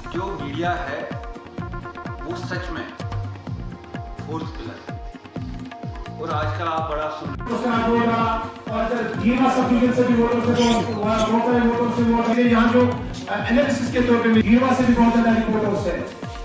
जो मीडिया है वो सच में फोर्थ पिलर है। और आजकल आप बड़ा सुन यहाँ जो एनालिसिस के तौर पे गिरवा से भी बहुत ज्यादा रिपोर्टर्स है।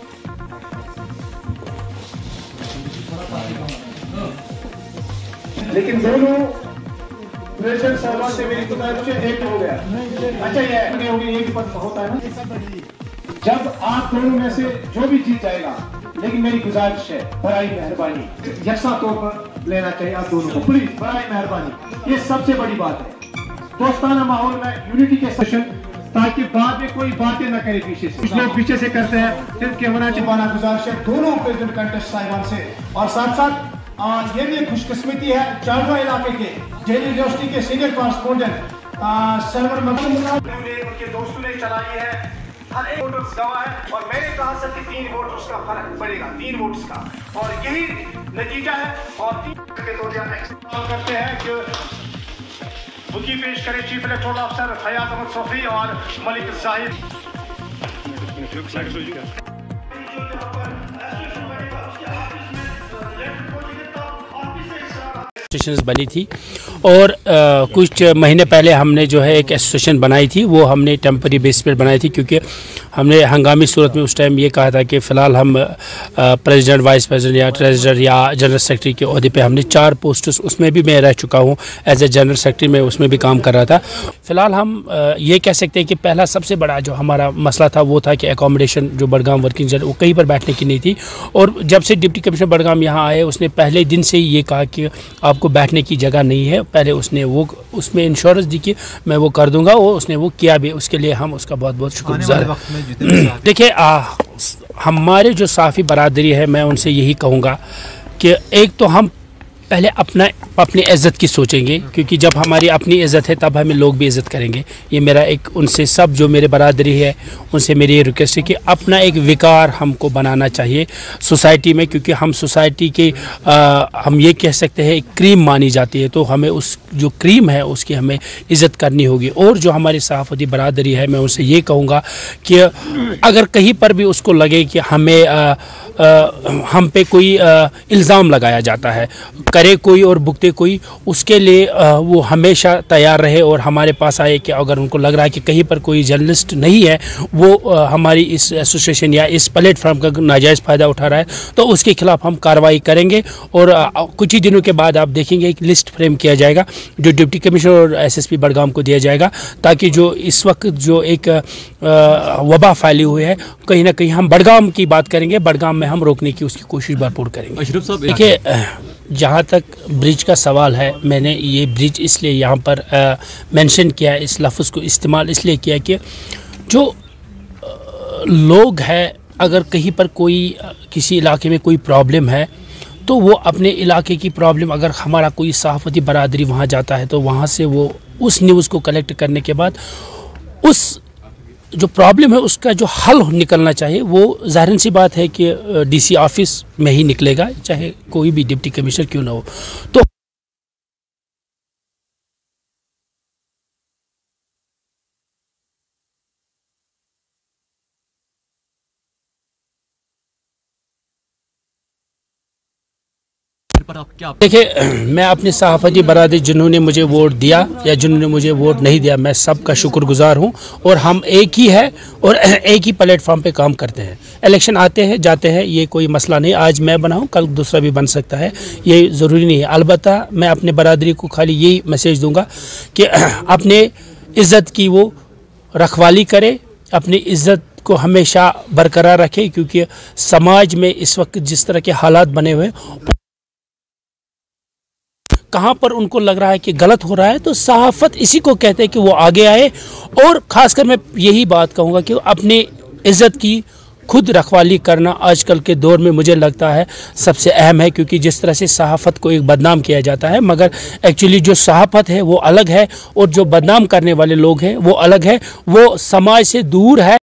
लेकिन दोनों प्रेसिडेंट साहब से मेरी गुजारिश एक हो गया। अच्छा ये होगी एक पद होता है ना, जब आप दोनों में से जो भी जीत जाएगा, लेकिन मेरी गुजारिश है बड़ी मेहरबानी यकसा तौर पर लेना चाहिए आप दोनों को, प्लीज बड़ी मेहरबानी। ये सबसे बड़ी बात है, दोस्ताना माहौल में यूनिटी के सेशन, ताकि बाद में कोई बातें ना करे पीछे से। कुछ लोग पीछे से करते हैं, जिनके होना चाहिए गुजारिश है दोनों प्रेसिडेंट कंटेस्ट साहिबान से। और साथ साथ ये भी एक खुशकिस्मती है चारवा इलाके के जेल यूनिवर्सिटी के सीनियर कॉरेस्पोंडेंट सरवर उनके दोस्तों ने चलाई है। हर एक वोटर्स गवाह है और मैंने कहा सर कि 3 वोटर्स का फर्क पड़ेगा, 3 वोट्स का, और यही नतीजा है। और 3 के तौर पर करते हैं कि बुकी पेश करें chief electoral officer Fayaz Ahmad Sofi और मलिक जाहिद। बनी थी और कुछ महीने पहले हमने जो है एक एसोसिएशन बनाई थी, वो हमने टेम्पररी बेस पर बनाई थी, क्योंकि हमने हंगामी सूरत में उस टाइम ये कहा था कि फ़िलहाल हम प्रेसिडेंट, वाइस प्रेसिडेंट या ट्रेजरर या जनरल सेक्रेटरी के ओहदे पे हमने 4 पोस्ट्स, उसमें भी मैं रह चुका हूँ एज ए जनरल सेक्रेटरी, में उसमें भी काम कर रहा था। फ़िलहाल हम ये कह सकते हैं कि पहला सबसे बड़ा जो हमारा मसला था वो था कि एकोमोडेशन जो बडगाम वर्किंग जनरल, वो कहीं पर बैठने की नहीं थी। और जब से डिप्टी कमिश्नर बडगाम यहाँ आए, उसने पहले दिन से ही ये कहा कि आपको बैठने की जगह नहीं है। पहले उसने वो उसमें इंश्योरेंस दी कि मैं वो कर दूंगा, और उसने वो किया भी, उसके लिए हम उसका बहुत बहुत शुक्रगुजार हैं। देखिए हमारे जो साफ़ी बरादरी है, मैं उनसे यही कहूँगा कि एक तो हम पहले अपनी इज़्ज़त की सोचेंगे, क्योंकि जब हमारी अपनी इज़्ज़त है तब हमें लोग भी इज़्ज़त करेंगे। ये मेरा एक उनसे सब जो मेरे बरादरी है उनसे मेरी ये रिक्वेस्ट है कि अपना एक विकार हमको बनाना चाहिए सोसाइटी में, क्योंकि हम सोसाइटी के हम ये कह सकते हैं एक क्रीम मानी जाती है, तो हमें उस जो क्रीम है उसकी हमें इज़्ज़त करनी होगी। और जो हमारी सहाफ़ती बरादरी है, मैं उनसे ये कहूँगा कि अगर कहीं पर भी उसको लगे कि हमें हम पे कोई इल्ज़ाम लगाया जाता है, करे कोई और भुगते कोई, उसके लिए वो हमेशा तैयार रहे और हमारे पास आए कि अगर उनको लग रहा है कि कहीं पर कोई जर्नलिस्ट नहीं है, वो हमारी इस एसोसिएशन या इस प्लेटफॉर्म का नाजायज़ फ़ायदा उठा रहा है, तो उसके खिलाफ हम कार्रवाई करेंगे। और कुछ ही दिनों के बाद आप देखेंगे एक लिस्ट फ्रेम किया जाएगा जो डिप्टी कमिश्नर और SSP बडगाम को दिया जाएगा, ताकि जो इस वक्त जो एक वबा फैली हुई है, कहीं ना कहीं हम बडगाम की बात करेंगे, बडगाम में हम रोकने की उसकी कोशिश भरपूर करेंगे। देखिए जहाँ तक ब्रिज का सवाल है, मैंने ये ब्रिज इसलिए यहाँ पर मेंशन किया है, इस लफ्ज़ को इस्तेमाल इसलिए किया कि जो लोग हैं, अगर कहीं पर कोई किसी इलाके में कोई प्रॉब्लम है, तो वो अपने इलाके की प्रॉब्लम, अगर हमारा कोई सहाफ़ती बरादरी वहाँ जाता है, तो वहाँ से वो उस न्यूज़ को कलेक्ट करने के बाद उस जो प्रॉब्लम है उसका जो हल निकलना चाहिए, वो ज़ाहिर सी बात है कि DC ऑफिस में ही निकलेगा, चाहे कोई भी डिप्टी कमिश्नर क्यों ना हो। तो देखिए मैं अपनी सहाफ़ती बरादरी जिन्होंने मुझे वोट दिया या जिन्होंने मुझे वोट नहीं दिया, मैं सबका शुक्रगुजार हूं, और हम एक ही है और एक ही प्लेटफॉर्म पे काम करते हैं। इलेक्शन आते हैं जाते हैं, ये कोई मसला नहीं, आज मैं बना हूं कल दूसरा भी बन सकता है, ये ज़रूरी नहीं है। अलबत्ता मैं अपने बरादरी को खाली यही मैसेज दूंगा कि अपने इज़्ज़त की वो रखवाली करे, अपनी इज़्ज़त को हमेशा बरकरार रखे, क्योंकि समाज में इस वक्त जिस तरह के हालात बने हुए, कहाँ पर उनको लग रहा है कि गलत हो रहा है, तो सहाफ़त इसी को कहते हैं कि वो आगे आए। और ख़ासकर मैं यही बात कहूँगा कि अपनी इज़्ज़त की खुद रखवाली करना आजकल के दौर में मुझे लगता है सबसे अहम है, क्योंकि जिस तरह से सहाफ़त को एक बदनाम किया जाता है, मगर एक्चुअली जो सहाफ़त है वो अलग है और जो बदनाम करने वाले लोग हैं वो अलग है, वो समाज से दूर है।